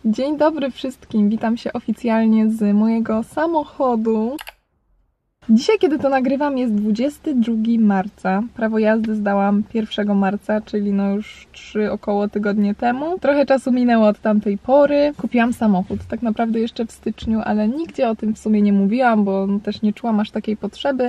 Dzień dobry wszystkim, witam się oficjalnie z mojego samochodu. Dzisiaj, kiedy to nagrywam, jest 22 marca. Prawo jazdy zdałam 1 marca, czyli no już 3 około tygodnie temu. Trochę czasu minęło od tamtej pory. Kupiłam samochód, tak naprawdę jeszcze w styczniu, ale nigdzie o tym w sumie nie mówiłam, bo też nie czułam aż takiej potrzeby.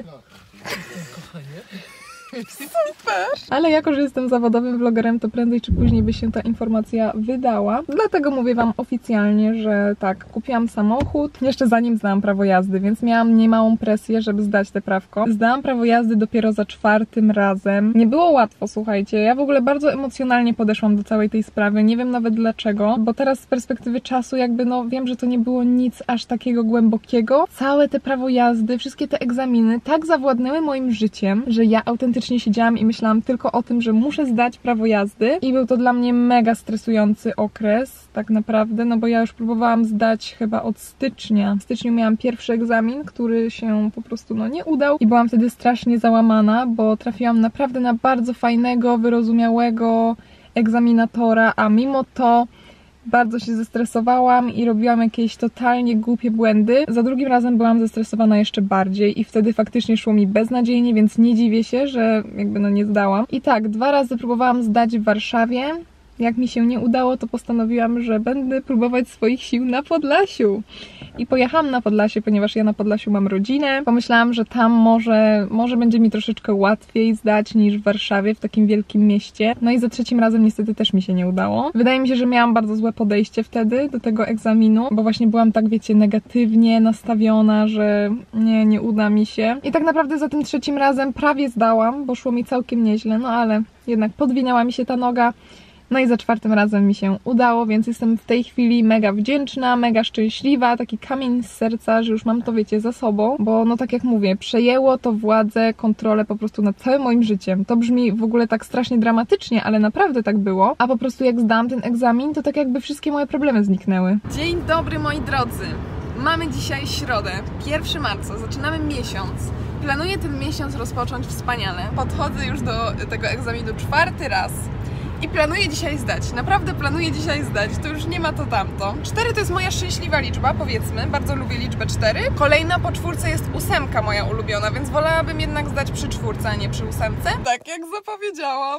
Super! Ale jako, że jestem zawodowym vlogerem, to prędzej czy później by się ta informacja wydała. Dlatego mówię wam oficjalnie, że tak, kupiłam samochód jeszcze zanim zdałam prawo jazdy, więc miałam niemałą presję, żeby zdać te prawko. Zdałam prawo jazdy dopiero za 4. razem. Nie było łatwo, słuchajcie. Ja w ogóle bardzo emocjonalnie podeszłam do całej tej sprawy. Nie wiem nawet dlaczego, bo teraz z perspektywy czasu jakby no wiem, że to nie było nic aż takiego głębokiego. Całe te prawo jazdy, wszystkie te egzaminy tak zawładnęły moim życiem, że ja autentycznie siedziałam i myślałam tylko o tym, że muszę zdać prawo jazdy i był to dla mnie mega stresujący okres tak naprawdę, no bo ja już próbowałam zdać chyba od stycznia. W styczniu miałam pierwszy egzamin, który się po prostu no nie udał i byłam wtedy strasznie załamana, bo trafiłam naprawdę na bardzo fajnego, wyrozumiałego egzaminatora, a mimo to bardzo się zestresowałam i robiłam jakieś totalnie głupie błędy. Za drugim razem byłam zestresowana jeszcze bardziej i wtedy faktycznie szło mi beznadziejnie, więc nie dziwię się, że jakby no nie zdałam. I tak, 2 razy próbowałam zdać w Warszawie. Jak mi się nie udało, to postanowiłam, że będę próbować swoich sił na Podlasiu. I pojechałam na Podlasie, ponieważ ja na Podlasiu mam rodzinę. Pomyślałam, że tam może będzie mi troszeczkę łatwiej zdać niż w Warszawie, w takim wielkim mieście. No i za 3. razem niestety też mi się nie udało. Wydaje mi się, że miałam bardzo złe podejście wtedy do tego egzaminu, bo właśnie byłam tak, wiecie, negatywnie nastawiona, że nie uda mi się. I tak naprawdę za tym 3. razem prawie zdałam, bo szło mi całkiem nieźle, no ale jednak podwinęła mi się ta noga. No i za 4. razem mi się udało, więc jestem w tej chwili mega wdzięczna, mega szczęśliwa, taki kamień z serca, że już mam to, wiecie, za sobą, bo no tak jak mówię, przejęło to władzę, kontrolę po prostu nad całym moim życiem. To brzmi w ogóle tak strasznie dramatycznie, ale naprawdę tak było, a po prostu jak zdałam ten egzamin, to tak jakby wszystkie moje problemy zniknęły. Dzień dobry, moi drodzy! Mamy dzisiaj środę, 1 marca, zaczynamy miesiąc. Planuję ten miesiąc rozpocząć wspaniale. Podchodzę już do tego egzaminu 4. raz. I planuję dzisiaj zdać. Naprawdę planuję dzisiaj zdać. To już nie ma to tamto. 4 to jest moja szczęśliwa liczba, powiedzmy. Bardzo lubię liczbę 4. Kolejna po 4 jest 8 moja ulubiona, więc wolałabym jednak zdać przy 4, a nie przy 8. Tak jak zapowiedziałam.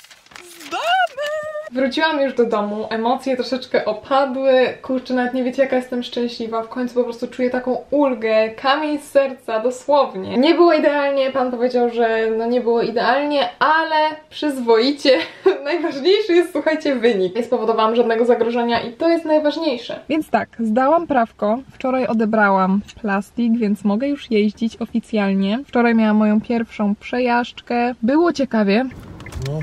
Zdane! Wróciłam już do domu, emocje troszeczkę opadły, kurczę, nawet nie wiecie jaka jestem szczęśliwa, w końcu po prostu czuję taką ulgę, kamień z serca, dosłownie. Nie było idealnie, pan powiedział, że no nie było idealnie, ale przyzwoicie. Najważniejszy jest, słuchajcie, wynik. Nie spowodowałam żadnego zagrożenia i to jest najważniejsze. Więc tak, zdałam prawko, wczoraj odebrałam plastik, więc mogę już jeździć oficjalnie. Wczoraj miałam moją pierwszą przejażdżkę, było ciekawie. No.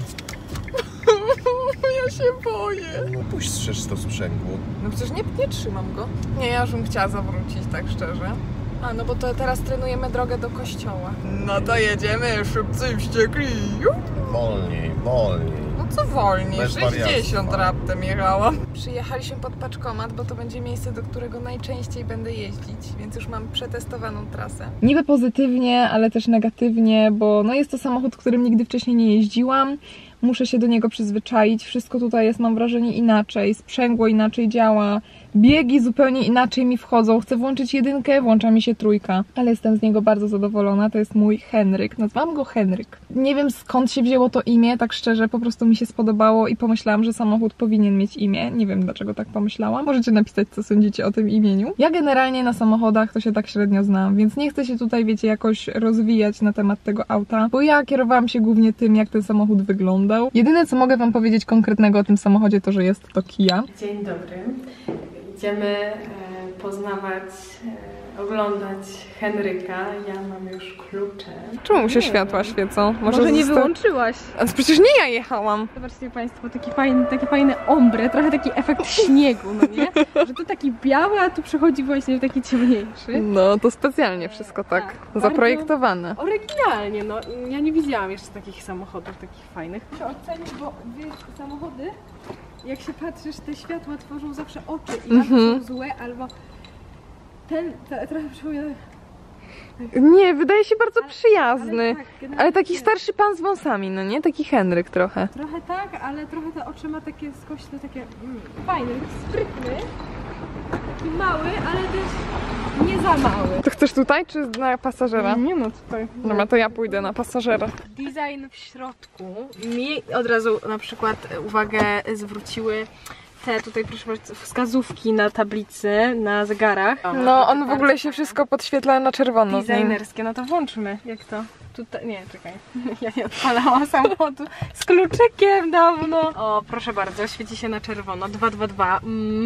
Ja się boję. No puść strzeż to sprzęgło. No przecież nie trzymam go. Nie, ja już bym chciała zawrócić, tak szczerze. A, no bo to teraz trenujemy drogę do kościoła. No to jedziemy szybcy wściekli. Wolniej, wolniej. No co wolniej? Bez 60 wariactwa. raptem jechałam. Przyjechaliśmy pod paczkomat, bo to będzie miejsce, do którego najczęściej będę jeździć, więc już mam przetestowaną trasę. Niby pozytywnie, ale też negatywnie, bo no jest to samochód, którym nigdy wcześniej nie jeździłam. Muszę się do niego przyzwyczaić. Wszystko tutaj jest, mam wrażenie, inaczej. Sprzęgło inaczej działa. Biegi zupełnie inaczej mi wchodzą. Chcę włączyć 1, włącza mi się 3. Ale jestem z niego bardzo zadowolona. To jest mój Henryk. Nazwałam go Henryk. Nie wiem skąd się wzięło to imię, tak szczerze. Po prostu mi się spodobało i pomyślałam, że samochód powinien mieć imię. Nie wiem dlaczego tak pomyślałam. Możecie napisać, co sądzicie o tym imieniu. Ja generalnie na samochodach to się tak średnio znam, więc nie chcę się tutaj, wiecie, jakoś rozwijać na temat tego auta, bo ja kierowałam się głównie tym, jak ten samochód wyglądał. Jedyne, co mogę wam powiedzieć konkretnego o tym samochodzie, to, że jest to Kia. Dzień dobry. Idziemy poznawać, oglądać Henryka. Ja mam już klucze. Czemu się światła świecą? Może nie wyłączyłaś? A przecież nie ja jechałam. Zobaczcie Państwo, takie fajne ombre, trochę taki efekt śniegu, no nie? Że tu taki biały, a tu przechodzi właśnie taki ciemniejszy. No to specjalnie wszystko tak zaprojektowane. Oryginalnie, no. Ja nie widziałam jeszcze takich samochodów, takich fajnych. Muszę ocenić, bo wiesz, samochody, jak się patrzysz, te światła tworzą zawsze oczy i albo są złe, albo ten trochę przypomina... Nie, wydaje się bardzo przyjazny. Ale taki starszy pan z wąsami, no nie? Taki Henryk trochę. Trochę tak, ale trochę te oczy ma takie skośne, takie fajny, sprytny. mały, ale też nie za mały. To chcesz tutaj, czy na pasażera? Nie no, tutaj. Dobra, to ja pójdę na pasażera. Design w środku. Mi od razu na przykład uwagę zwróciły te tutaj, proszę bardzo, wskazówki na tablicy, na zegarach. No, on w ogóle się wszystko podświetla na czerwono. Designerskie, no to włączmy. Jak to? Tutaj, nie, czekaj. Ja nie odpalałam samochodu z kluczykiem dawno. O, proszę bardzo, świeci się na czerwono. 222.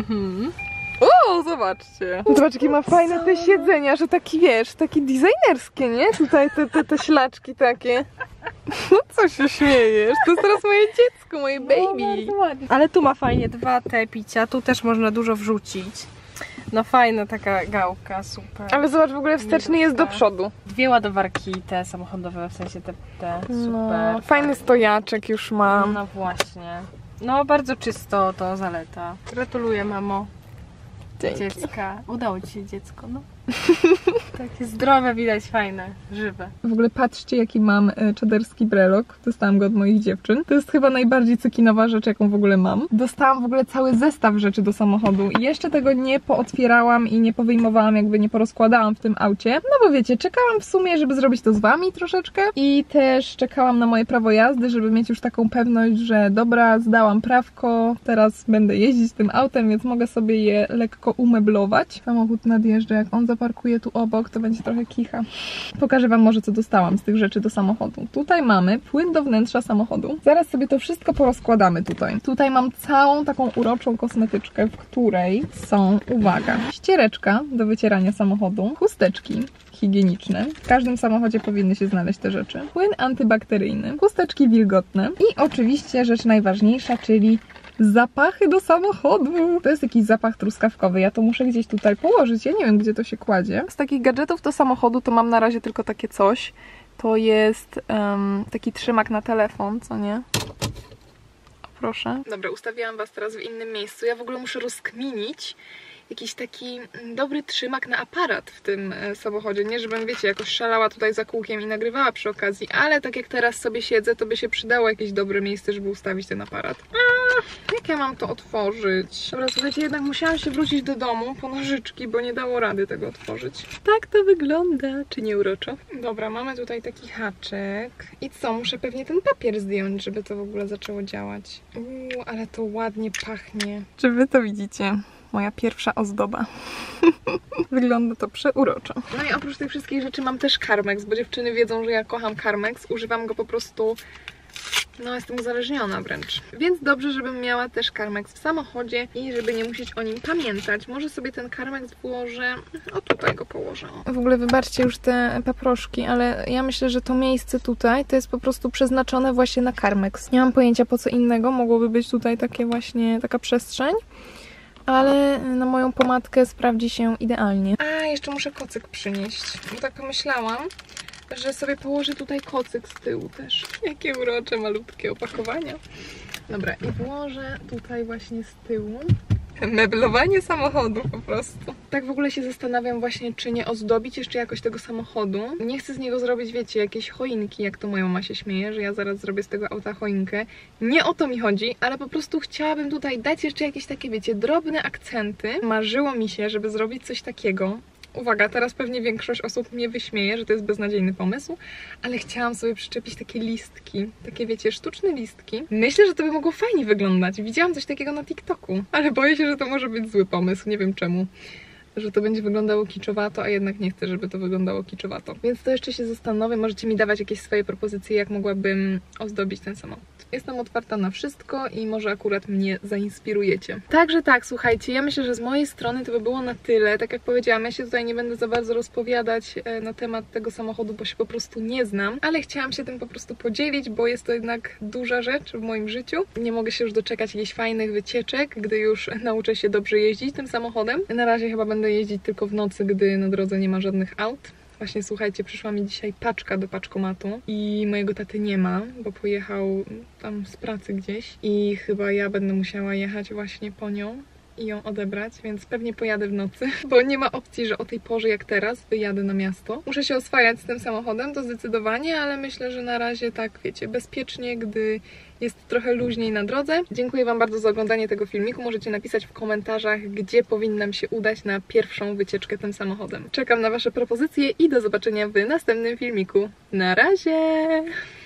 O, zobaczcie. Zobacz, jakie ma fajne te siedzenia, że taki, wiesz, takie designerskie, nie? Tutaj te ślaczki takie. No co się śmiejesz? To jest teraz moje dziecko, moje baby. No, ale tu ma fajnie 2 te picia, tu też można dużo wrzucić. No fajna taka gałka, super. Ale zobacz, w ogóle wsteczny jest do przodu. 2 ładowarki te samochodowe, w sensie te super. No, fajny stojaczek już mam. No właśnie. No bardzo czysto, to zaleta. Gratuluję, mamo. Dzięki. Dziecka. Udało ci się dziecko, no. Takie zdrowe, widać, fajne, żywe. W ogóle patrzcie, jaki mam czaderski brelok. Dostałam go od moich dziewczyn. To jest chyba najbardziej cekinowa rzecz, jaką w ogóle mam. Dostałam w ogóle cały zestaw rzeczy do samochodu i jeszcze tego nie pootwierałam i nie powyjmowałam, jakby nie porozkładałam w tym aucie. No bo wiecie, czekałam w sumie, żeby zrobić to z wami troszeczkę i też czekałam na moje prawo jazdy, żeby mieć już taką pewność, że dobra, zdałam prawko, teraz będę jeździć tym autem, więc mogę sobie je lekko umeblować. Samochód nadjeżdża, jak on zaparkuje tu obok, to będzie trochę kicha. Pokażę wam może, co dostałam z tych rzeczy do samochodu. Tutaj mamy płyn do wnętrza samochodu. Zaraz sobie to wszystko porozkładamy tutaj. Tutaj mam całą taką uroczą kosmetyczkę, w której są, uwaga, ściereczka do wycierania samochodu, chusteczki higieniczne. W każdym samochodzie powinny się znaleźć te rzeczy. Płyn antybakteryjny, chusteczki wilgotne i oczywiście rzecz najważniejsza, czyli zapachy do samochodu. To jest jakiś zapach truskawkowy. Ja to muszę gdzieś tutaj położyć. Ja nie wiem, gdzie to się kładzie. Z takich gadżetów do samochodu to mam na razie tylko takie coś. To jest taki trzymak na telefon, co nie? O, proszę. Dobra, ustawiłam was teraz w innym miejscu. Ja w ogóle muszę rozkminić jakiś taki dobry trzymak na aparat w tym samochodzie. Nie, żebym, wiecie, jakoś szalała tutaj za kółkiem i nagrywała przy okazji, ale tak jak teraz sobie siedzę, to by się przydało jakieś dobre miejsce, żeby ustawić ten aparat. Jak ja mam to otworzyć? Dobra, słuchajcie, jednak musiałam się wrócić do domu po nożyczki, bo nie dało rady tego otworzyć. Tak to wygląda, czy nie uroczo? Dobra, mamy tutaj taki haczyk. I co? Muszę pewnie ten papier zdjąć, żeby to w ogóle zaczęło działać. Ale to ładnie pachnie. Czy wy to widzicie? Moja pierwsza ozdoba. Wygląda to przeuroczo. No i oprócz tych wszystkich rzeczy mam też Carmex, bo dziewczyny wiedzą, że ja kocham Carmex. Używam go po prostu... No, jestem uzależniona wręcz. Więc dobrze, żebym miała też Carmex w samochodzie i żeby nie musieć o nim pamiętać. Może sobie ten Carmex włożę... O, tutaj go położę. W ogóle wybaczcie już te paproszki, ale ja myślę, że to miejsce tutaj to jest po prostu przeznaczone właśnie na Carmex. Nie mam pojęcia, po co innego mogłoby być tutaj takie właśnie, taka przestrzeń. Ale na moją pomadkę sprawdzi się idealnie. A, jeszcze muszę kocyk przynieść. Bo tak pomyślałam, że sobie położę tutaj kocyk z tyłu też. Jakie urocze, malutkie opakowania. Dobra, i włożę tutaj właśnie z tyłu meblowanie samochodu po prostu. Tak w ogóle się zastanawiam właśnie, czy nie ozdobić jeszcze jakoś tego samochodu. Nie chcę z niego zrobić, wiecie, jakieś choinki, jak to moja mama się śmieje, że ja zaraz zrobię z tego auta choinkę. Nie o to mi chodzi, ale po prostu chciałabym tutaj dać jeszcze jakieś takie, wiecie, drobne akcenty. Marzyło mi się, żeby zrobić coś takiego. Uwaga, teraz pewnie większość osób mnie wyśmieje, że to jest beznadziejny pomysł, ale chciałam sobie przyczepić takie listki, takie, wiecie, sztuczne listki. Myślę, że to by mogło fajnie wyglądać. Widziałam coś takiego na TikToku, ale boję się, że to może być zły pomysł, nie wiem czemu. Że to będzie wyglądało kiczowato, a jednak nie chcę, żeby to wyglądało kiczowato. Więc to jeszcze się zastanowię, możecie mi dawać jakieś swoje propozycje, jak mogłabym ozdobić ten samochód. Jestem otwarta na wszystko i może akurat mnie zainspirujecie. Także tak, słuchajcie, ja myślę, że z mojej strony to by było na tyle. Tak jak powiedziałam, ja się tutaj nie będę za bardzo rozpowiadać na temat tego samochodu, bo się po prostu nie znam, ale chciałam się tym po prostu podzielić, bo jest to jednak duża rzecz w moim życiu. Nie mogę się już doczekać jakichś fajnych wycieczek, gdy już nauczę się dobrze jeździć tym samochodem. Na razie chyba będę jeździć tylko w nocy, gdy na drodze nie ma żadnych aut. Właśnie, słuchajcie, przyszła mi dzisiaj paczka do paczkomatu i mojego taty nie ma, bo pojechał tam z pracy gdzieś i chyba ja będę musiała jechać właśnie po nią. i ją odebrać, więc pewnie pojadę w nocy, bo nie ma opcji, że o tej porze jak teraz wyjadę na miasto. Muszę się oswajać z tym samochodem, to zdecydowanie, ale myślę, że na razie tak, wiecie, bezpiecznie, gdy jest trochę luźniej na drodze. Dziękuję Wam bardzo za oglądanie tego filmiku. Możecie napisać w komentarzach, gdzie powinnam się udać na pierwszą wycieczkę tym samochodem. Czekam na Wasze propozycje i do zobaczenia w następnym filmiku. Na razie!